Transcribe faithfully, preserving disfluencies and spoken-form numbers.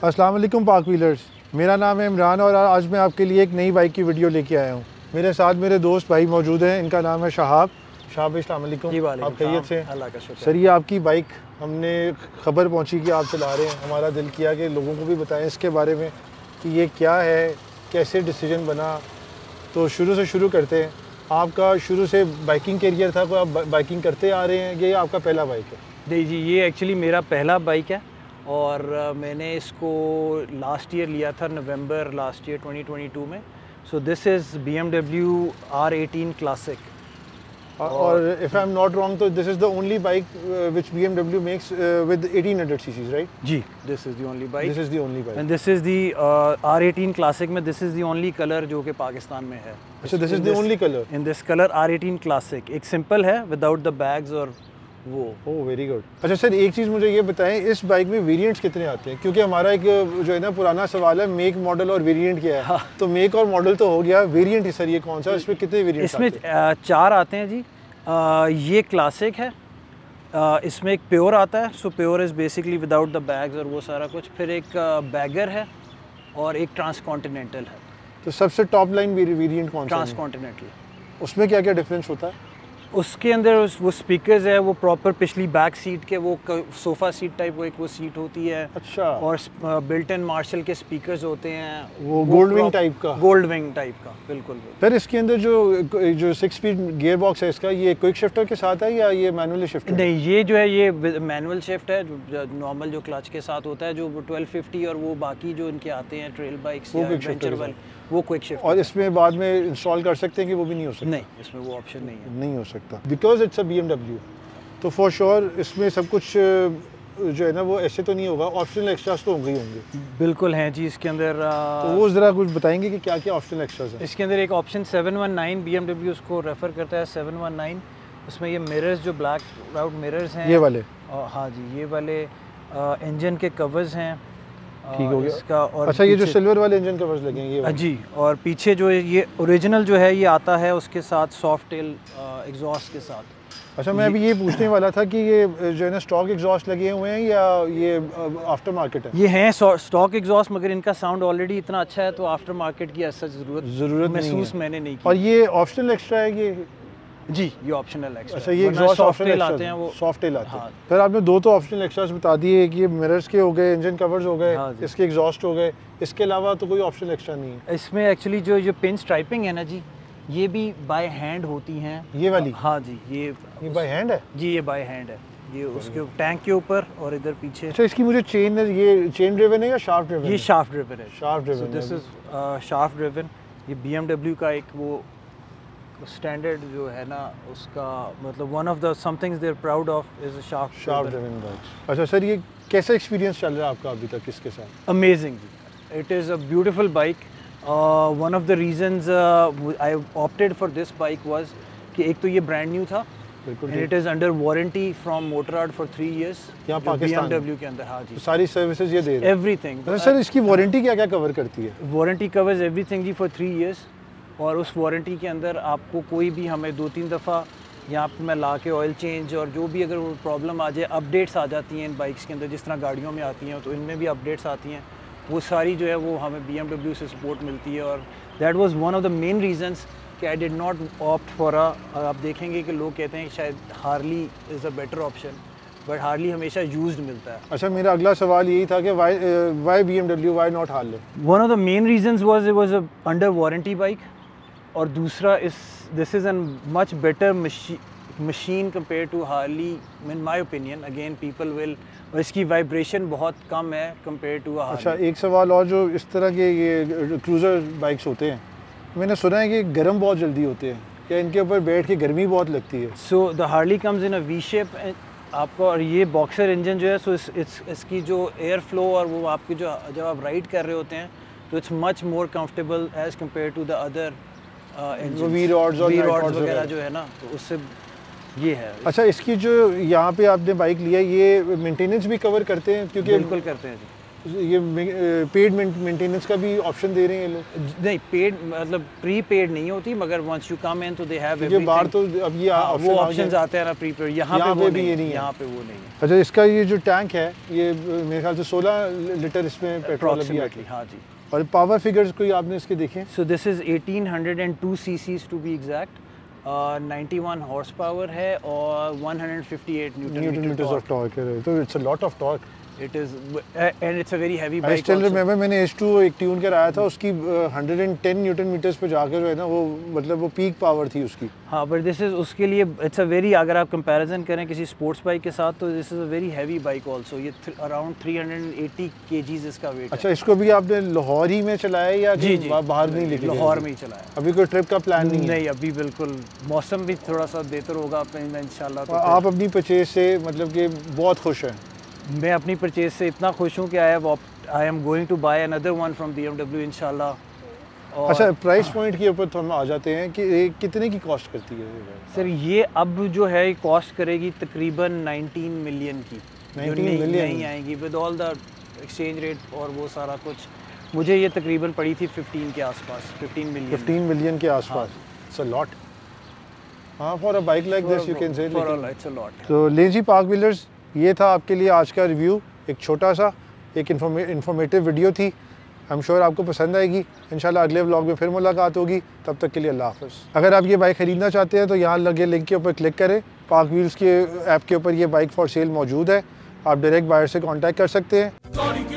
अस्सलाम वालेकुम पाक व्हीलर्स, मेरा नाम है इमरान और आज मैं आपके लिए एक नई बाइक की वीडियो लेके आया हूँ। मेरे साथ मेरे दोस्त भाई मौजूद हैं, इनका नाम है शहाब। शहाब भाई अस्सलाम वालेकुम, आप खैरियत से? अल्लाह का शुक्र। सर, ये आपकी बाइक हमने खबर पहुँची कि आप चला रहे हैं, हमारा दिल किया कि लोगों को भी बताएं इसके बारे में कि ये क्या है, कैसे डिसीजन बना। तो शुरू से शुरू करते हैं। आपका शुरू से बाइकिंग करियर था, कोई आप बाइकिंग करते आ रहे हैं, ये आपका पहला बाइक है? नहीं जी, ये एक्चुअली मेरा पहला बाइक है और मैंने इसको लास्ट ईयर लिया था, November last year twenty twenty two में। So this is B M W R eighteen classic. और if I am not wrong तो this is the only bike which B M W makes with eighteen hundred CCs, right? जी, this is the only bike. This is the only bike and this is the R eighteen classic में this is the only colour जो कि पाकिस्तान में है। अच्छा, this is the only colour in this colour R eighteen classic. एक simple है without the bags और वो। Oh very good. अच्छा सर, एक चीज़ मुझे ये बताएं, इस बाइक में वेरिएंट्स कितने आते हैं? क्योंकि हमारा एक जो है ना पुराना सवाल है, मेक मॉडल और वेरिएंट क्या है। हाँ। तो मेक और मॉडल तो हो गया, वेरिएंट सर ये कौन सा, इसमें कितने वेरिएंट्स इसमें आते हैं? चार आते हैं जी। आ, ये क्लासिक है, आ, इसमें एक प्योर आता है। सो pure is basically without the bags और वो सारा कुछ। फिर एक बैगर है और एक ट्रांसकॉन्टिनेंटल है। तो सबसे टॉप लाइन वेरिएंट कौन सा है? ट्रांसकॉन्टिनेंटल। उसमें क्या क्या डिफरेंस होता है? उसके अंदर उस, वो स्पीकर्स है, वो प्रॉपर पिछली बैक सीट के, वो सोफ़ा सीट टाइप वो एक वो सीट होती है। अच्छा। और बिल्ट इन मार्शल के स्पीकर्स होते हैं, वो, वो गोल्ड विंग टाइप का। गोल्ड विंग टाइप का, बिल्कुल। फिर इसके अंदर जो जो सिक्स स्पीड गियर बॉक्स है इसका, ये क्विक शिफ्टर के साथ है या ये मैनुअली शिफ्ट है? नहीं, ये जो है ये मैनुअल शिफ्ट है, जो नॉर्मल जो क्लच के साथ होता है, जो ट्वेल्व फिफ्टी और वो बाकी जो इनके आते हैं ट्रेल बाइक्स या एडवेंचर वाले, वो क्विक शिफ्ट। और इसमें बाद में इंस्टॉल कर सकते हैं कि वो भी नहीं हो सकता? नहीं, इसमें वो ऑप्शन नहीं है। नहीं हो सकता because it's a B M W। तो फॉर श्योर इसमें सब कुछ जो है ना वो ऐसे तो नहीं होगा, ऑप्शनल एक्स्ट्रास तो होंगे ही होंगे। बिल्कुल हैं जी इसके अंदर। तो वो ज़रा कुछ बताएंगे कि क्या क्या ऑप्शनल एक्स्ट्रास हैं? इसके अंदर एक option seven one nine, B M W उसको रेफ़र करता है सेवन वन नाइन। उसमें ये मिरर्स, जो ब्लैक आउट मिरर्स हैं, ये वाले। हाँ जी, ये वाले इंजन के कवर्स हैं। ठीक हो गया इसका। और अच्छा, ये जो सिल्वर वाले इंजन कवर्स लगेंगे ये जी, और पीछे जो ये ओरिजिनल जो है ये आता है उसके साथ सॉफ्ट टेल एग्जॉस्ट के साथ। अच्छा, मैं अभी ये पूछने वाला था कि ये जो है ना स्टॉक एग्जॉस्ट लगे हुए हैं या ये आफ्टर मार्केट है? ये हैं स्टॉक एग्जॉस्ट, मगर इनका साउंड ऑलरेडी इतना अच्छा है तो आफ्टर मार्केट की ऐसा ज़रूरत ज़रूरत महसूस मैंने नहीं की। और ये ऑप्शनल एक्स्ट्रा है ये? जी, ये ऑप्शनल एक्स्ट्रा। अच्छा, ये एग्जॉस्ट सॉफ्ट टेल ऑप्शनल आते हैं, वो सॉफ्ट टेल आते हैं। हाँ। फिर आपने दो तो ऑप्शनल एक्स्ट्रास बता दिए कि ये मिरर्स के हो गए, इंजन कवर्स हो गए, हाँ इसके एग्जॉस्ट हो गए, इसके अलावा तो कोई ऑप्शनल एक्स्ट्रा नहीं है इसमें। एक्चुअली जो जो पिन स्ट्राइपिंग है ना जी, ये भी बाय हैंड होती हैं। ये वाली? हाँ जी, ये ये बाय हैंड है जी, ये बाय हैंड है। ये उसके टैंक के ऊपर और इधर पीछे। अच्छा, इसकी मुझे चेन, ये चेन ड्रिवन है या शाफ्ट ड्रिवन? ये शाफ्ट ड्रिवन है। Shaft driven. This is shaft driven. ये B M W का एक वो स्टैंडर्ड जो है ना उसका, मतलब one of the somethings they are proud of is shaft shaft driven bikes. अच्छा सर, ये कैसा एक्सपीरियंस चल रहा है आपका अभी तक इसके साथ? Amazing, it is a beautiful bike. One of the reasons I opted for this bike was कि एक तो ये ब्रांड न्यू था, and it is under warranty from Motorrad for three years यहाँ पाकिस्तान B M W के अंदर। हाँ जी, तो सारी सर्विसेज ये दे रहे हैं? एवरीथिंग। अच्छा सर, इसकी वारंटी क्या क्या कवर करती है? वारंटी कवर्स एवरीथिंग जी फॉर थ्री इयर्स। और उस वारंटी के अंदर आपको कोई भी, हमें दो तीन दफ़ा यहाँ पर मैं ला के ऑयल चेंज और जो भी अगर वो प्रॉब्लम आ जाए, अपडेट्स आ जाती हैं इन बाइक्स के अंदर, जिस तरह गाड़ियों में आती हैं तो इनमें भी अपडेट्स आती हैं, वो सारी जो है वो हमें B M W से सपोर्ट मिलती है। और that was one of the main reasons कि I did not opt for a, आप देखेंगे कि लोग कहते हैं कि शायद Harley is a better option, but Harley हमेशा यूज्ड मिलता है। अच्छा, मेरा अगला सवाल यही था कि why why B M W, why not Harley? One of the main reasons was it was a under warranty bike, और दूसरा इस this is an much better machine compare to Harley in my opinion. Again people will, और इसकी vibration बहुत कम है compare to Harley. अच्छा, एक सवाल और, जो इस तरह के ये क्रूज़र बाइक्स होते हैं, मैंने सुना है कि गर्म बहुत जल्दी होते हैं, या इनके ऊपर बैठ के गर्मी बहुत लगती है? So the Harley comes in a V shape आपको, और ये बॉक्सर इंजन जो है, सो इस, इस, इसकी जो एयर फ्लो और वो आपकी जो जब आप राइड कर रहे होते हैं तो it's much more comfortable as compare to the other V rods और वी रॉड्स वगैरह जो है ना, तो उससे ये है। अच्छा, इसकी जो यहाँ पे आपने बाइक लिया, ये मेंटेनेंस भी कवर करते हैं? क्योंकि बिल्कुल करते हैं जी। ये पेड मेंटेनेंस का भी ऑप्शन दे रहे हैं ये लोग? नहीं, पेड मतलब प्री पेड नहीं होती, मगर वंस यू कम इन तो दे हैव एवरीथिंग। बाहर तो अब ये हाँ, वो ऑप्शंस आते हैं ना प्री पेड, यहाँ पे वो नहीं है, यहाँ पे वो नहीं है। अच्छा, इसका ये जो टैंक है ये मेरे ख्याल से सोलह लीटर इसमें पेट्रोल अभी आता है। हाँ जी। और पावर फिगर्स कोई आपने इसके देखे? So this is eighteen hundred two CCs to be exact, ninety one horse power है और one hundred fifty eight newton meters of torque है, तो it's a lot of torque. It is and it's a very heavy bike. I still remember मैंने H two एक tune कराया था, उसकी one hundred ten newton meters पे जाकर जो है ना वो मतलब वो पीक पावर थी उसकी। हाँ, बट दिस इज उसके लिए इट्स अ वेरी, अगर आप कंपैरिजन करें किसी स्पोर्ट्स बाइक के साथ तो this is a very heavy bike also. ये around three hundred eighty KGs इसका वेट है। अच्छा, इसको भी आपने लाहौर ही में चलाया या जी, जी, बाहर नहीं लेके? लाहौर में ही चलाया। अभी कोई ट्रिप का प्लान नहीं? नहीं, अभी बिल्कुल मौसम भी थोड़ा सा बेहतर होगा इंशाल्लाह। तो आप अपनी परचेज से मतलब कि बहुत खुश हैं? मैं अपनी परचेज से इतना खुश हूँ कि I have I am going to buy another one from BMW इंशाल्लाह। और अच्छा, प्राइस पॉइंट के ऊपर तो हम आ जाते हैं कि कितने की कॉस्ट करती है सर? ये अब जो है कॉस्ट करेगी तकरीबन नाइनटीन मिलियन की, नाइनटीन मिलियन नहीं आएगी with all the exchange rate और वो सारा कुछ। मुझे ये तकरीबन पड़ी थी फिफ्टीन के आसपास, फिफ्टीन मिलियन फिफ्टीन मिलियन के आसपास। It's a lot. हाँ, for a bike like this you can say it's a lot. तो लें जी पार्क व्हीलर्स, ये था आपके लिए आज का रिव्यू। एक छोटा सा एक इन्फॉर्मेटिव वीडियो थी। आई एम श्योर आपको पसंद आएगी। इंशाल्लाह अगले व्लॉग में फिर मुलाकात होगी। तब तक के लिए अल्लाह हाफ़िज़। अगर आप ये बाइक ख़रीदना चाहते हैं तो यहाँ लगे लिंक के ऊपर क्लिक करें। पार्क व्हील्स के ऐप के ऊपर ये बाइक फॉर सेल मौजूद है। आप डायरेक्ट बायर से कांटेक्ट कर सकते हैं।